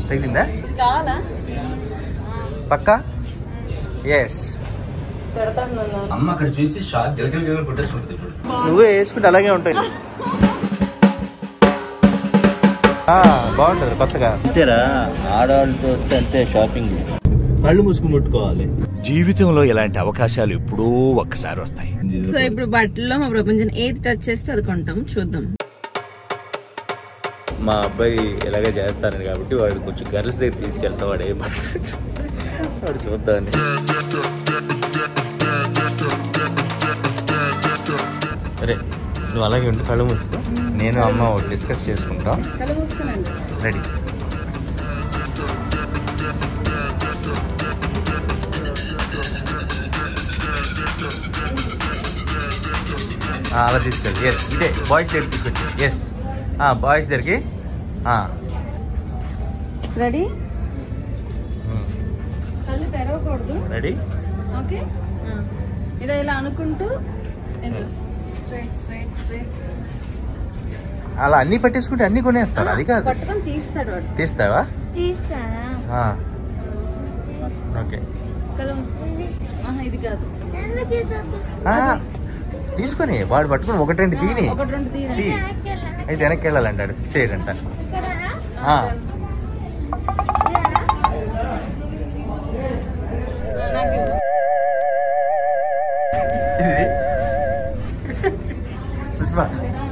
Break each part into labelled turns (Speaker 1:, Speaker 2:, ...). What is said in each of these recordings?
Speaker 1: తగిలిందా పక్కా? ఎస్. అమ్మ అక్కడ చూసి షాక్ గిలగిల కొట్టేసుకుంటుంది. నువ్వే వేసుకుంటే అలాగే ఉంటాయి. బాగుంటది కొత్తగా. అంతేరా, ఆడవాళ్ళతో వస్తే అంతే షాపింగ్. కళ్ళు మూసుకుని ముట్టుకోవాలి.
Speaker 2: జీవితంలో ఇలాంటి అవకాశాలు ఎప్పుడూ ఒక్కసారి వస్తాయి.
Speaker 3: సో ఇప్పుడు బట్టల్లో మా ప్రపంచం ఏది టచ్ చేస్తే అది కొంటాం. చూద్దాం.
Speaker 1: మా అబ్బాయి ఇలాగే చేస్తారని కాబట్టి వాడు కొంచెం గర్ల్స్ దగ్గర తీసుకెళ్తా. వాడు ఏం వాడు చూద్దామని. సరే నువ్వు అలాగే ఉంటే కళ్ళు మూసుకో. నేను అమ్మ డిస్కస్ చేసుకుంటాం. రెడీ. అలా తీసుకెళ్ళి. ఎస్, ఇదే బాయ్స్ దగ్గర తీసుకొచ్చి. ఎస్, బాయ్స్ దగ్గరికి.
Speaker 3: రెడీ. కళ్ళు తెరవకూడదు.
Speaker 1: రెడీ.
Speaker 3: ఓకే. ఇలా ఇలా అనుకుంటూ
Speaker 1: అలా అన్ని పట్టేసుకుంటే అన్ని కొనేస్తాడు. అది కాదు, తీస్తావా? ఓకే తీసుకొని వాడు పట్టుకుని ఒకటి రెండు తీని. అయితే వెనక్కి వెళ్ళాలంటాడు. ఫిక్స్ అయ్యాడంట. సుష్మా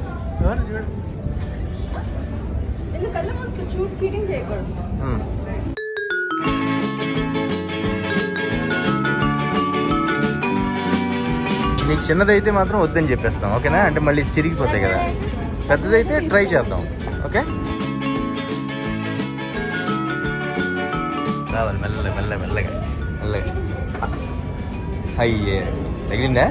Speaker 1: నీకు చిన్నదైతే మాత్రం వద్దని చెప్పేస్తాం. ఓకేనా? అంటే మళ్ళీ చిరిగిపోతాయి కదా. పెద్దదైతే ట్రై చేద్దాం. ఓకే, రావాలి మెల్లగా మెల్లగా మెల్లగా మెల్లగా. అయ్యే తగిలిందా?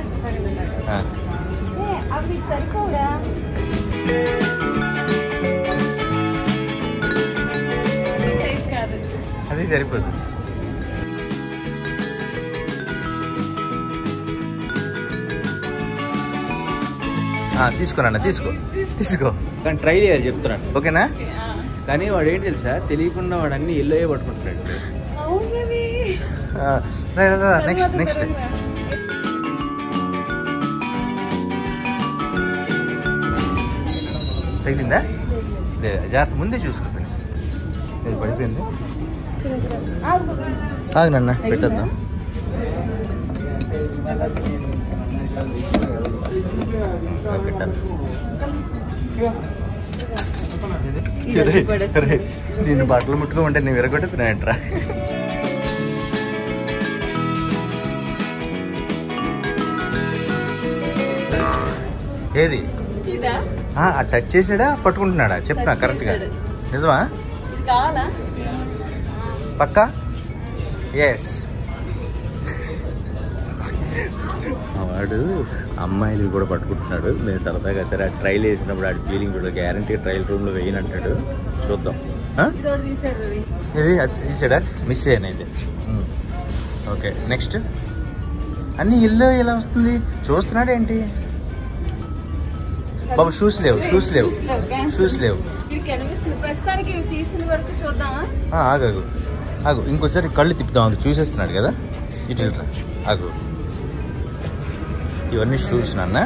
Speaker 1: అది సరిపోదు. తీసుకోనన్నా, తీసుకో కానీ ట్రై చేయాలి చెప్తున్నాను. ఓకేనా? కానీ వాడు ఏంటి తెలుసా, తెలియకుండా వాడు అన్ని ఎల్లో పట్టుకుంటున్నాడు. నెక్స్ట్ నెక్స్ట్ తగిలిందా? లేదా జాగ్రత్త, ముందే చూసుకో ఫ్రెండ్స్. ఇది పడిపోయింది. ఆగనన్నా, పెట్టద్దాం. నిన్ను బట్టలు ముట్టుకోమంటే నేను విరగొట్టుతున్నాయంట్రా. ఏది టచ్ చేసాడా పట్టుకుంటున్నాడా? చెప్పనా కరెక్ట్ గా? నిజమా? పక్కా? ఎస్. వాడు అమ్మాయిలు కూడా పట్టుకుంటున్నాడు. నేను సరదాగా సరే ఆ ట్రైల్ వేసినప్పుడు ఆడి ఫీలింగ్ కూడా గ్యారంటీగా ట్రైల్ రూమ్లో వేయనంటాడు. చూద్దాం. ఇది తీసాడా? మిస్ అయ్యాను అయితే. Okay next. అన్నీ ఇల్లు ఎలా వస్తుంది చూస్తున్నాడు ఏంటి బాబు? షూస్ లేవు. ఆగు ఇంకోసారి కళ్ళు తిప్పుదాం. చూసేస్తున్నాడు కదా. ఇటు ఆగు. ఇవన్నీ షూస్ నాన్న.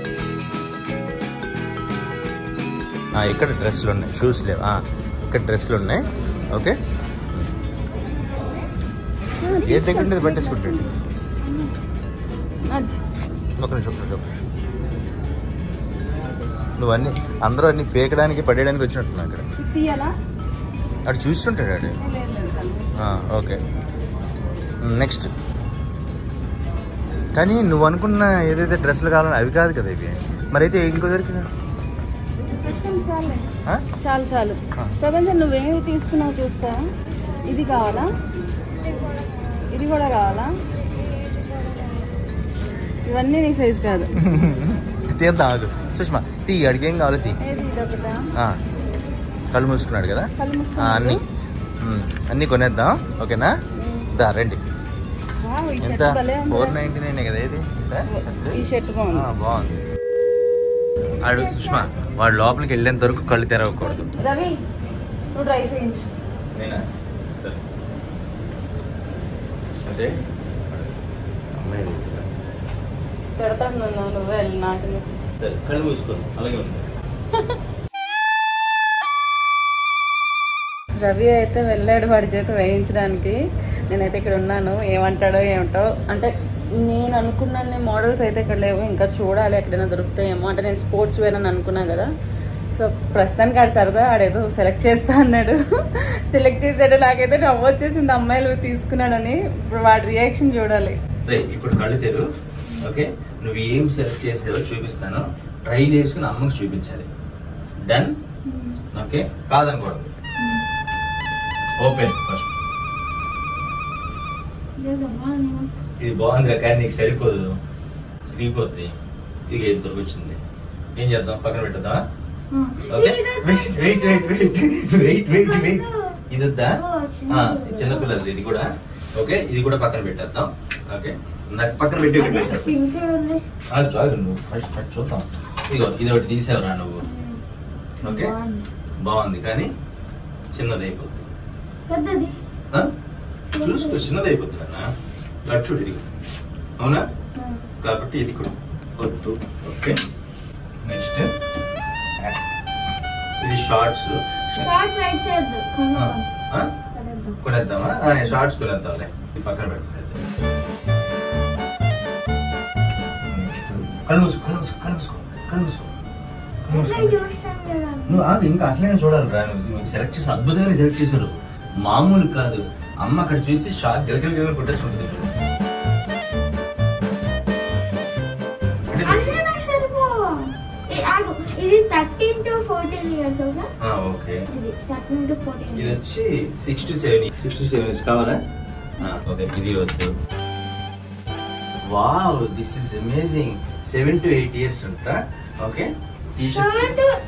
Speaker 1: ఇక్కడ డ్రెస్లు ఉన్నాయి, షూస్ లేవు. ఇక్కడ డ్రెస్లు ఉన్నాయి. ఓకే, ఏ దగ్గర ఉండేది పట్టేసుకుంటాడు. ఒక నిమిషం. నువ్వు అన్ని అందరూ అన్ని పేకడానికి పడేయడానికి వచ్చినట్టున్నా అక్కడ. అటు చూస్తుంటాడు అడు. Okay next. కానీ నువ్వు అనుకున్న ఏదైతే డ్రెస్సులు కావాలని అవి కాదు కదా ఇవి. మరైతే ఇంకో దొరికినా
Speaker 3: చాలు. ప్రపంచం నువ్వేమి తీసుకున్నావు చూస్తా. ఇది కావాలా? ఇది కూడా కావాలా? ఇవన్నీ నీ సైజ్ కాదు.
Speaker 1: తీద్దాం ఆగు. సుష్మా తీ, అడిగి ఏం కావాలి తీ. కళ్ళు మూసుకున్నాడు కదా. అన్నీ కొనేద్దాం. ఓకేనా? దా రండి. ఎంత? 499 కదా ఇది. బాగుంది. అడుగు సుష్మా, వాడు లోపలికి వెళ్ళేంత వరకు కళ్ళు తెరవకూడదు. నేనా సరే అంటే అమ్మాయి
Speaker 3: పెడతాను నువ్వే వెళ్ళి నాకు
Speaker 1: సరే కళ్ళు మూసుకో అలాగే ఉంది.
Speaker 3: రవి అయితే వెళ్ళాడు వాడి చేత వేయించడానికి. నేనైతే ఇక్కడ ఉన్నాను, ఏమంటాడో ఏమిటో. అంటే నేను అనుకున్న మోడల్స్ అయితే ఇక్కడ లేవు, ఇంకా చూడాలి ఎక్కడైనా దొరుకుతాయేమో. అంటే నేను స్పోర్ట్స్ వేర్ అని అనుకున్నాను కదా. సో ప్రస్తుతానికి ఆడు సరదా ఆడేదో సెలెక్ట్ చేస్తా అన్నాడు. సెలెక్ట్ చేసాడు. నాకైతే నవ్వు వచ్చేసింది అమ్మాయిలు తీసుకున్నాడని. ఇప్పుడు వాడి రియాక్షన్ చూడాలి.
Speaker 1: ఇప్పుడు కళ్ళు తెరు. ఓకే, నువ్వు ఏం సెలెక్ట్ చేసేదో చూపిస్తాను. ట్రైల్ వేసుకుని అమ్మకి చూపించాలి. డన్? ఓకే, కాదనకూడదు. Open first. ఇది బాగుందిరా కానీ నీకు సరిపోదు, చిరిగిపోద్ది. ఇది ఇద్దరికి వచ్చింది. ఏం చేద్దాం? పక్కన పెట్టద్దామా? Okay, wait wait wait wait wait wait wait. ఇది వద్దా? చిన్నపిల్లది ఇది కూడా. ఓకే, ఇది కూడా పక్కన పెట్టేద్దాం. ఓకే, నాకు పక్కన పెట్టి నువ్వు ఫస్ట్ చూద్దాం. ఇదిగో ఇది ఒకటి తీసావురా నువ్వు. ఓకే, బాగుంది కానీ చిన్నది అయిపోద్ది. చూసుకో, చిన్నది అయిపోద్ది అన్న. అటు చూడు, ఇది అవునా? కాబట్టి ఇది కూడా వద్దు. ఓకే, నెక్స్ట్ ఇది షార్ట్స్. కొనేద్దామా? షార్ట్స్ కొనేద్దాంలే. పక్కన పెడతా. కళ్ళు మూసుకో, కళ్ళు మూసుకో, కళ్ళు మూసుకో, కళ్ళు మూసుకో. నువ్వు ఇంకా అసలైనా చూడాలి రా. నువ్వు సెలెక్ట్ చేసిన అద్భుతంగా సెలెక్ట్ చేశారు, మామూలు కాదు. అమ్మ అక్కడ చూసి షార్ట్ గిలగిల కొట్టేసుకుంటుంది.
Speaker 4: ఇది 13 to 14 years ఓకే.
Speaker 1: ఇది
Speaker 4: 13 to 14.
Speaker 1: ఇది వచ్చి 6 to 7 కావాలా? ఓకే, ఇది వద్దు. Wow, this is amazing. 7 to 8 years ఉంటా. ఓకే, టీ-షర్ట్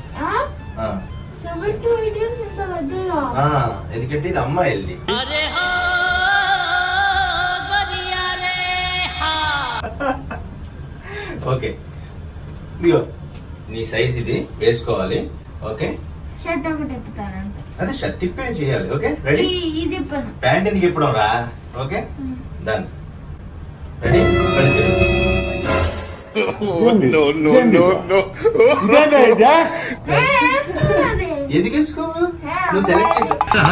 Speaker 4: 7 to 8 years ఇంత మధ్యలో.
Speaker 1: ఎందుకంటే ఇది అమ్మాయిల్ది. ఓకే, ఇదిగో నీ సైజ్ ఇది వేసుకోవాలి. ఓకే,
Speaker 4: షర్ట్ ఒకటి ఎప్పుతాను.
Speaker 1: అదే షర్ట్ ఇప్పే చేయాలి. Okay, ready?
Speaker 4: ఇది ఇప్పను.
Speaker 1: ప్యాంట్ ఎందుకు ఇప్పడం రా? Okay, done. రెడీ? ఎందుకు వేసుకోవు? నువ్వు సెలెక్ట్ చేసా.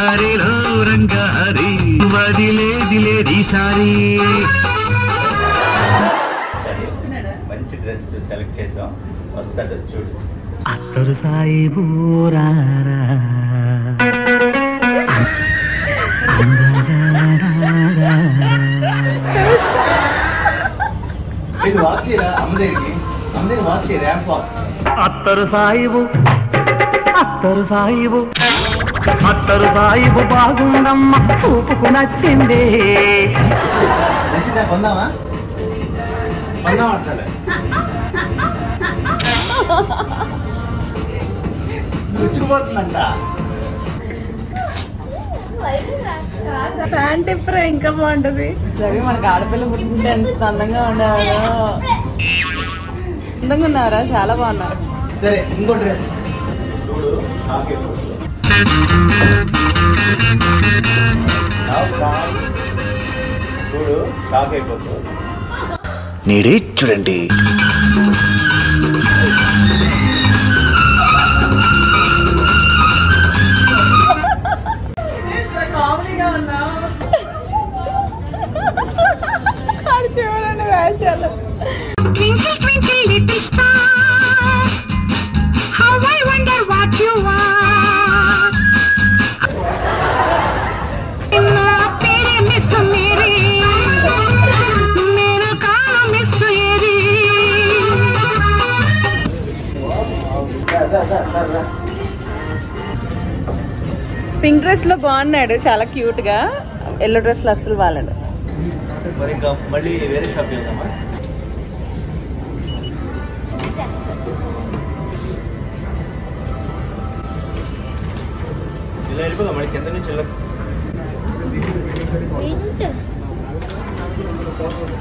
Speaker 1: మంచి డ్రెస్ సెలెక్ట్ చేసాం, వస్తాడు చూడు.
Speaker 5: అత్తరు సాయిబూరారా
Speaker 1: ఇది వాక్ చేయరా అమ్మ దగ్గరికి. అమ్మ దగ్గర వాక్ చేయ, ర్యాంప్ వాక్.
Speaker 5: అత్తరు సాయిబు, అత్తరు సాయిబు, అత్తరు సాయిబు బాగుందమ్మ, చూపుకు నచ్చింది.
Speaker 1: నచ్చిందా? కొందామా? కొందాం అంటాడు. గుచ్చిపోతుందంట.
Speaker 3: ప్యాంట్ ఇప్పుడే ఇంకా బాగుంటది. రవి మనకి ఆడపిల్ల పుట్టింటే ఎంత అందంగా ఉండేవాడు. అందంగా ఉన్నారా? చాలా బాగున్నారు.
Speaker 1: సరే, ఇంకో డ్రెస్ చూడు. చూడు, షాక్ అయిపోతుంది.
Speaker 2: నేడే చూడండి.
Speaker 3: కామెడీగా ఉన్నా చూడండి వేషాలు. పింక్ డ్రెస్ లో బాగున్నాడు, చాలా క్యూట్ గా. ఎల్లో డ్రెస్ లో అస్సలు బాగాలేదు.
Speaker 1: మరి ఇంకా మళ్ళీ వేరే షాప్ వెళ్దామా? ఇలా వెళ్ళిపోదాం. మళ్ళీ కింద నుంచి వెళ్ళ.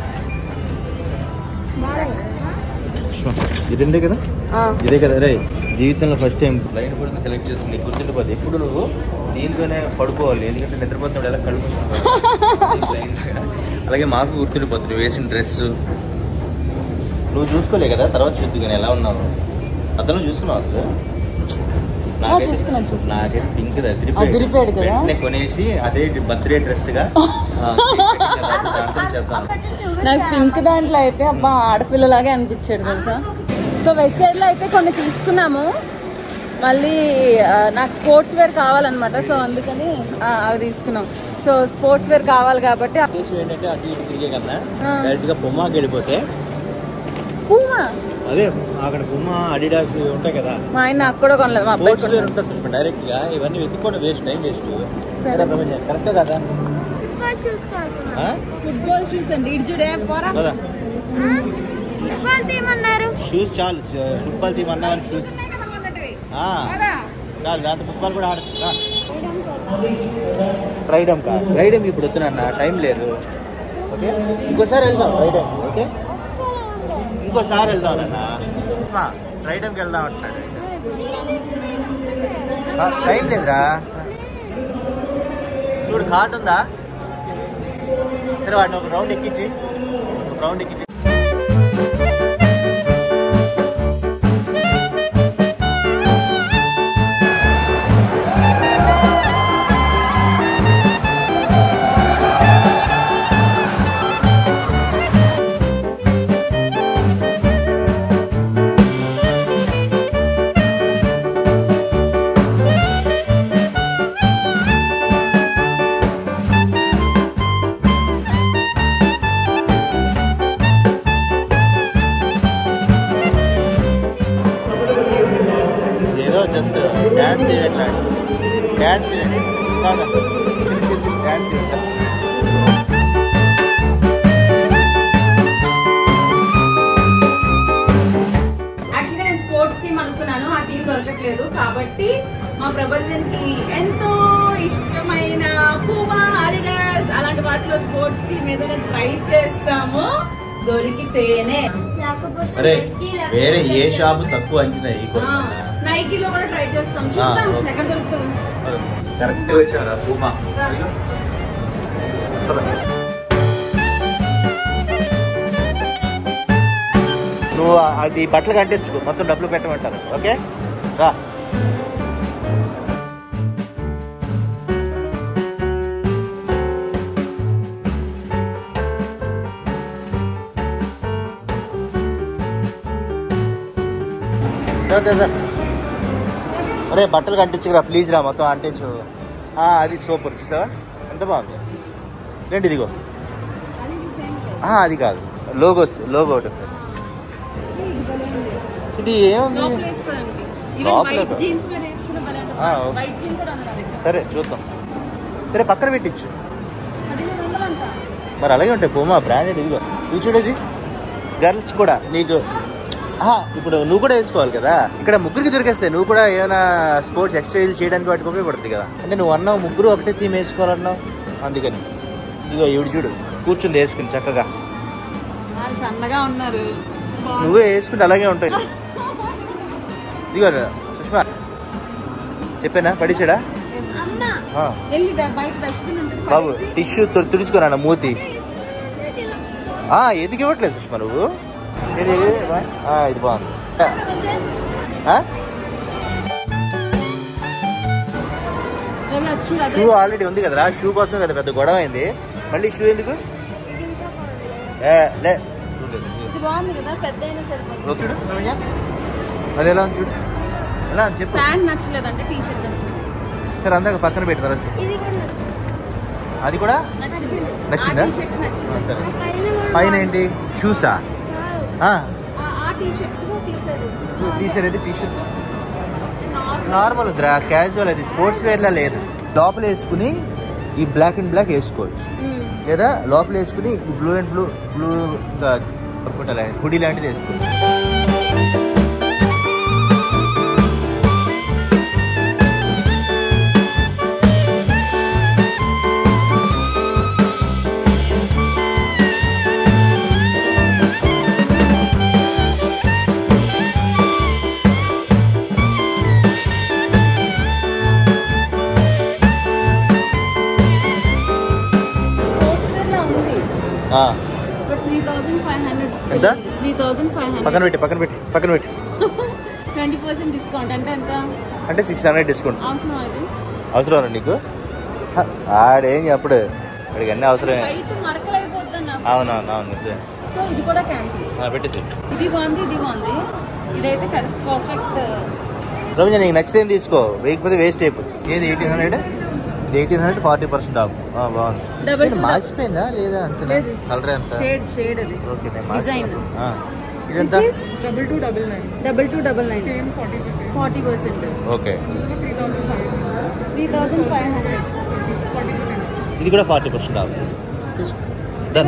Speaker 1: ఇదే కదా, ఇదే కదా రే. జీవితంలో first time blindfold select చేసుకుని గుర్తుండిపోద్ది. ఎప్పుడు నువ్వు దీంతోనే పడుకోవాలి, ఎందుకంటే నిద్రపోతున్నప్పుడు ఎలా కళ్ళు మూసుకుంటావు. అలాగే మాకు గుర్తుండిపోతుంది నువ్వు వేసిన డ్రెస్. నువ్వు చూసుకోలే కదా, తర్వాత చూద్దు కానీ ఎలా ఉన్నావు. అతను చూసుకున్నావు అసలు. నాకైతే పింక్ వెంటనే కొనేసి అదే బర్త్డే డ్రెస్ గా
Speaker 3: నాకు పింక్ దాంట్లో అయితే అబ్బా ఆడపిల్లలాగే అనిపించాడు తెలుసా. సో వెస్ట్ సైడ్ లో అయితే కొన్ని తీసుకున్నాము. మళ్ళీ నాకు స్పోర్ట్స్ వేర్ కావాలన్నమాట. సో అందుకని అవి తీసుకున్నాం. సో స్పోర్ట్స్ వేర్ కావాలి కాబట్టి
Speaker 1: ఏంటంటే అటు ఇటు తిరిగే కన్నా డైరెక్ట్ గా పుమాకి వెళ్ళిపోతే.
Speaker 3: పుమా
Speaker 1: అదే అక్కడ పుమా అడిడాస్ ఉంటాయి కదా.
Speaker 3: మా ఆయన నాకు కూడా కొనలేదు. మా అబ్బాయి
Speaker 1: స్పోర్ట్స్ వేర్ ఉంటుంది డైరెక్ట్ గా. ఇవన్నీ వెతుక్కోవడం వేస్ట్, టైం వేస్ట్. కరెక్ట్ కదా.
Speaker 3: ఫుట్బాల్ షూస్ అండి. ఇటు చూడే
Speaker 1: షూస్ చాలు, ఫుట్బాల్ తీమన్నా షూస్ చాలు, దాంతో ఫుట్బాల్ కూడా ఆడచ్చు. రైడమ్ ఇప్పుడు వద్దునన్నా, టైం లేదు. ఓకే ఇంకోసారి వెళ్దాం రైడమ్. ఓకే ఇంకోసారి వెళ్దాం అన్న, రైడమ్కి వెళ్దాం అంటున్నాడు. టైం లేదురా. చూడు కార్డు ఉందా, సరే వాడిని ఒక రౌండ్ ఎక్కించి జస్ట్ డ్యాన్స్ ఇవ్వండి, డ్యాన్స్ ఇవ్వండి, డ్యాన్స్ ఇవ్వండి.
Speaker 3: యాక్చువల్గా నేను స్పోర్ట్స్ టీమ్ అనుకున్నాను, ఆ టీం దొరకట్లేదు. కాబట్టి మా ప్రపంచానికి ఎంతో ఇష్టమైన పూమా, అడిడాస్ అలాంటి వాటిలో స్పోర్ట్స్ టీమ్ ఏదైనా ట్రై చేస్తాము దొరికితేనే.
Speaker 1: అరే వేరే ఏ షాప్ తక్కువ అంచనా
Speaker 3: నైకీలో కూడా ట్రై చేస్తాం, చూద్దాం ఎక్కడ దొరుకుతుంది.
Speaker 1: కరెక్ట్ వచ్చారా పూమా. నువ్వు అది బట్టలు కంటించుకో, మొత్తం డబ్బులు పెట్టమంటారు. ఓకే రా. అరే బట్టలు కంటించుకురా ప్లీజ్ రా, మొత్తం అంటించు. అది సూపర్, చూసావా ఎంత బాగుంది. ఏంటి ఇదిగో, అది కాదు లోగో ఒకటి. ఇది ఏముంది సరే చూద్దాం. సరే పక్కన పెట్టించు. మరి అలాగే ఉంటాయి పూమా బ్రాండెడ్. ఇదిగో ఇవి చూడేది గర్ల్స్ కూడా. నీకు ఇప్పుడు నువ్వు కూడా వేసుకోవాలి కదా, ఇక్కడ ముగ్గురికి దొరికేస్తాయి. నువ్వు కూడా ఏమైనా స్పోర్ట్స్ ఎక్సర్సైజ్ చేయడానికి వాటికి ఉపయోగపడుతుంది కదా. అంటే నువ్వు అన్నావు ముగ్గురు ఒకటే థీమ్ వేసుకోవాలన్నావు, అందుకని ఇదిగో ఇవి చూడు కూర్చుంది వేసుకుని చక్కగా. నువ్వే వేసుకుంటే అలాగే ఉంటాయి. ఇదిగో సుష్మా చెప్పానా, పడిసాడా బాబు? టిష్యూ తుడుచుకోనా మూతి. ఎందుకు ఇవ్వట్లేదు సుష్మా నువ్వు? ఇది బాగుంది. షూ ఆల్రెడీ ఉంది కదరా, షూ కోసం కదా పెద్ద గొడవ అయింది. మళ్ళీ షూ ఎందుకు? అది ఎలా ఉంది చూడు, ఎలా అని చెప్పు. సరే అందాక పక్కన పెడతారా చెప్పు. అది కూడా నచ్చిందా? సరే పైన ఏంటి షూసా? తీసేది టీషర్ట్ నార్మల్ వద్దురా, క్యాజువల్. అది స్పోర్ట్స్ వేర్లా లేదు. లోపల వేసుకుని ఈ బ్లాక్ అండ్ బ్లాక్ వేసుకోవచ్చు, లేదా లోపల వేసుకుని బ్లూ అండ్ బ్లూ హుడీ లాంటిది వేసుకోవచ్చు. ఎంత?
Speaker 3: 3,500.
Speaker 1: పక్కన పెట్టి
Speaker 3: 20% డిస్కౌంట్ అంటే ఎంత?
Speaker 1: అంటే 600 డిస్కౌంట్.
Speaker 3: అవసరం
Speaker 1: నీకు? ఆడేం చెప్పడు, వాడికి అన్నీ అవసరమే. అవును.
Speaker 3: సో ఇది కూడా క్యాన్సిల్
Speaker 1: పెట్టేసి.
Speaker 3: ఇది బాగుంది ఇదైతే పర్ఫెక్ట్.
Speaker 1: రమజ నీకు నచ్చితే తీసుకో, వేయకపోతే వేస్ట్ అయిపోయి. ఏది 1800? ఇది 1800 40% ఆఫ్. బాగుంది. మార్చిపోయిందా లేదా అంటే కలర్ ఎంత?
Speaker 3: షేడ్ అది.
Speaker 1: ఓకే నేను మార్చిపోయాను. ఇదెంత?
Speaker 3: 2299 40%.
Speaker 1: ఓకే
Speaker 3: 3,500.
Speaker 1: ఇది కూడా 40% ఆఫ్. డన్.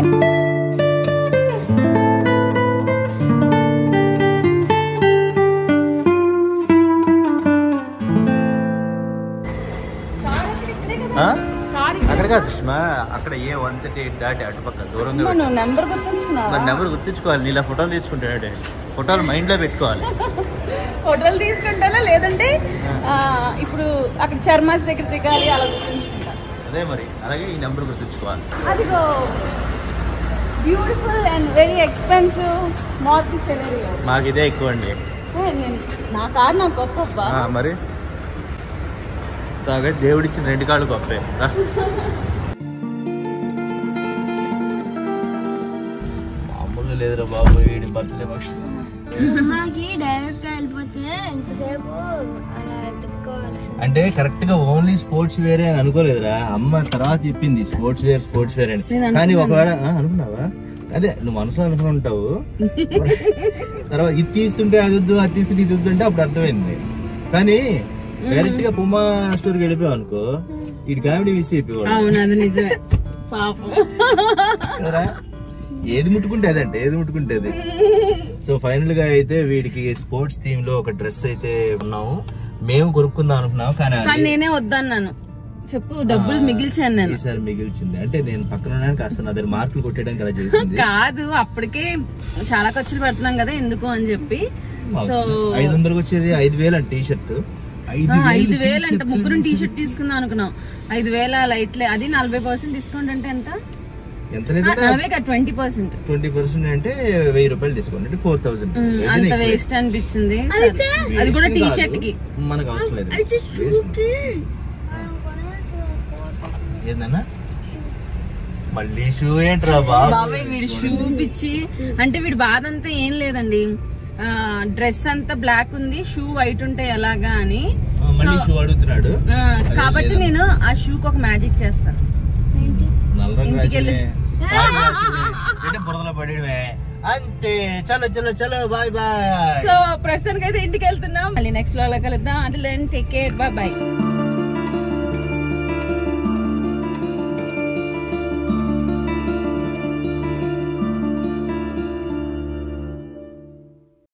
Speaker 1: అక్కడ కాదు సుష్మా, అక్కడ ఏ 138 దాటి అటుపక్క దూరంగా. నెంబర్ గుర్తుంచుకోవాలి. నీలా ఫోటోలు తీసుకుంటాడు, ఫోటోలు మైండ్ లో పెట్టుకోవాలి.
Speaker 3: ఫోటోలు తీసుకుంటానా లేదంటే ఇప్పుడు అక్కడ చర్మాస్ దగ్గర దిగాలి అలా గుర్తుంచుకుంటా.
Speaker 1: అదే మరి, అలాగే ఈ నెంబర్ గుర్తుంచుకోవాలి.
Speaker 3: అదిగో beautiful and very expensive Maruti Celerio.
Speaker 1: మాకు ఇదే ఎక్కువ అండి.
Speaker 3: నా కారు నాకు గొప్ప.
Speaker 1: మరి దేవుడిచ్చిన 2 కాళ్ళు గొప్పే. మామూలు లేదురా బాబు వీడి బర్త్డే ఫంక్షన్.
Speaker 4: డైరెక్ట్ వెళ్ళిపోతే ఎంతసేపు అలా
Speaker 1: అంటే కరెక్ట్ గా ఓన్లీ స్పోర్ట్స్ వేరే అని అనుకోలేదురా. అమ్మ తర్వాత చెప్పింది స్పోర్ట్స్ వేర్ అని. కానీ ఒకవేళ అనుకున్నావా? అదే నువ్వు మనసులో అనుకుని ఉంటావు. తర్వాత ఇది తీస్తుంటే అది వద్దు, అది తీస్తుంటే ఇది వద్దు అంటే అప్పుడు అర్థమైంది. కానీ డైరెక్ట్ గా పుమా స్టోర్కి వెళ్ళిపోయావు అనుకో, ఇటు కామెడీ మిస్ అయిపోయాడు. ఏది ముట్టుకుంటే అదంటే ఏది ముట్టుకుంటే అది. సో ఫైనల్ గా అయితే వీడికి స్పోర్ట్స్ థీమ్ లో ఒక డ్రెస్ అయితే ఉన్నాము. మేము కొనుక్కుందాం అనుకున్నాము కానీ
Speaker 3: నేనే వద్దన్నాను. చెప్పు, డబ్బులు మిగిల్చాను నేను.
Speaker 1: ఈసారి మిగిల్చింది అంటే నేను పక్కన కాస్త నా దగ్గర మార్కులు కొట్టేయడానికి అలా చేసింది.
Speaker 3: కాదు, అప్పటికే చాలా ఖర్చులు పెడుతున్నాం కదా ఎందుకు అని చెప్పి. సో
Speaker 1: 500కి వచ్చేది 5,000 అంట టీ షర్ట్.
Speaker 3: 5,000 అంట. ముగ్గురు టీ షర్ట్ తీసుకుందాం అనుకున్నాం. 5,000 లైట్లే. అది 40% డిస్కౌంట్ అంటే ఎంత?
Speaker 1: 20% అంటే 1,000 రూపాయలు డిస్కౌంట్ అంటే 4,000.
Speaker 3: అంత వేస్ట్ అనిపించింది. అది కూడా టీ షర్ట్ కి
Speaker 1: మనకు అవసరం లేదు. ఏందన్నా మళ్ళీ షూ ఏంట్రా
Speaker 3: బాబాయ్? వీడు షూ పిచ్చి అంటే వీడి బాధ అంతా ఏం లేదండి. డ్రెస్ అంతా బ్లాక్ ఉంది, షూ వైట్ ఉంటే ఎలాగా అని
Speaker 1: అడుగుతున్నాడు.
Speaker 3: కాబట్టి నేను ఆ షూకి ఒక మ్యాజిక్ చేస్తాను.
Speaker 1: బురదలో పడేవే అంతే. చలో చలో చలో బాయ్ బాయ్.
Speaker 3: సో ప్రస్తుతానికి అయితే ఇంటికి వెళ్తున్నాం. మళ్ళీ నెక్స్ట్ లో కలుద్దాం. అంటే టేక్ కేర్, బాయ్ బాయ్.